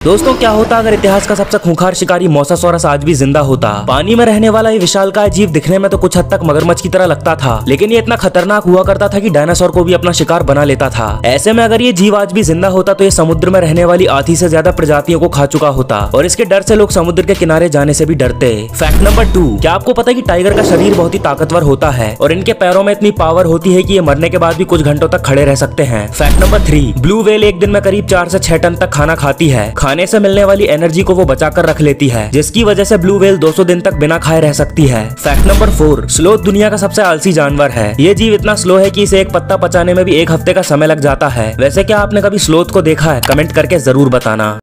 दोस्तों क्या होता अगर इतिहास का सबसे खूंखार शिकारी मोसासॉरस आज भी जिंदा होता। पानी में रहने वाला ये विशालकाय जीव दिखने में तो कुछ हद तक मगरमच्छ की तरह लगता था, लेकिन ये इतना खतरनाक हुआ करता था कि डायनासोर को भी अपना शिकार बना लेता था। ऐसे में अगर ये जीव आज भी जिंदा होता तो ये समुद्र में रहने वाली आधी से ज्यादा प्रजातियों को खा चुका होता और इसके डर से लोग समुद्र के किनारे जाने से भी डरते। फैक्ट नंबर 2, क्या आपको पता है कि टाइगर का शरीर बहुत ही ताकतवर होता है और इनके पैरों में इतनी पावर होती है कि ये मरने के बाद भी कुछ घंटों तक खड़े रह सकते हैं। फैक्ट नंबर 3, ब्लू व्हेल एक दिन में करीब 4 से 6 टन तक खाना खाती है। खाने से मिलने वाली एनर्जी को वो बचाकर रख लेती है, जिसकी वजह से ब्लू व्हेल 200 दिन तक बिना खाए रह सकती है। फैक्ट नंबर 4, स्लोथ दुनिया का सबसे आलसी जानवर है। ये जीव इतना स्लो है कि इसे एक पत्ता पचाने में भी 1 हफ्ते का समय लग जाता है। वैसे क्या आपने कभी स्लोथ को देखा है? कमेंट करके जरूर बताना।